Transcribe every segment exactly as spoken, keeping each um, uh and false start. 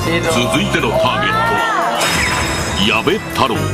続いてのターゲットは矢部太郎。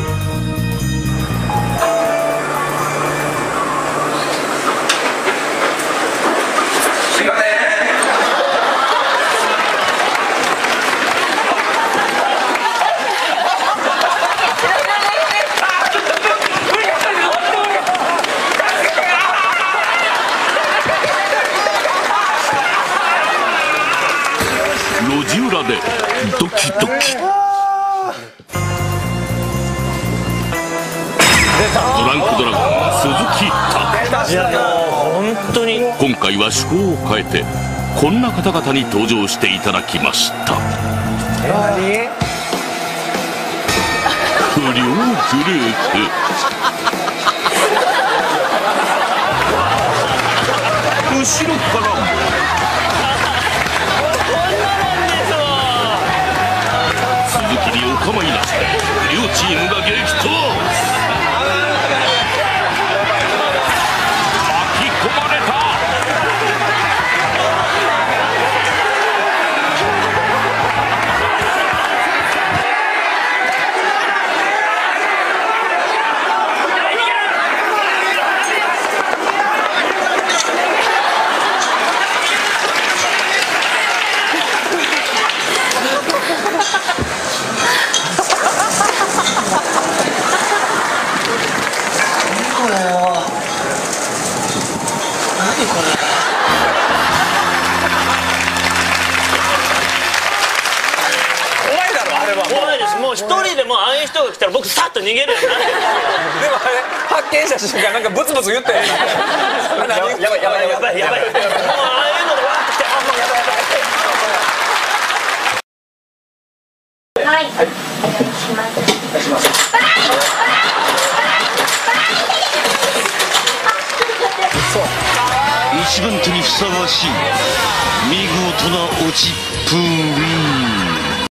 路地裏でドキドキ。ドランクドラゴン鈴木拓。 いやもう本当に今回は趣向を変えてこんな方々に登場していただきました。不良グループ。後ろからも鈴木にお構いなしで両チームが激闘。巻き込まれた。 もう一人でもああいう人が来たら僕さっと逃げるよな。でもあれ発見した瞬間なんかブツブツ言ってやばいやばいやばいやばいやばいやばい。もうああいうのでわーってきて、あもうやばいやばい。はい、お願いします。 一番手にふさわしい見事な落ちっぷり。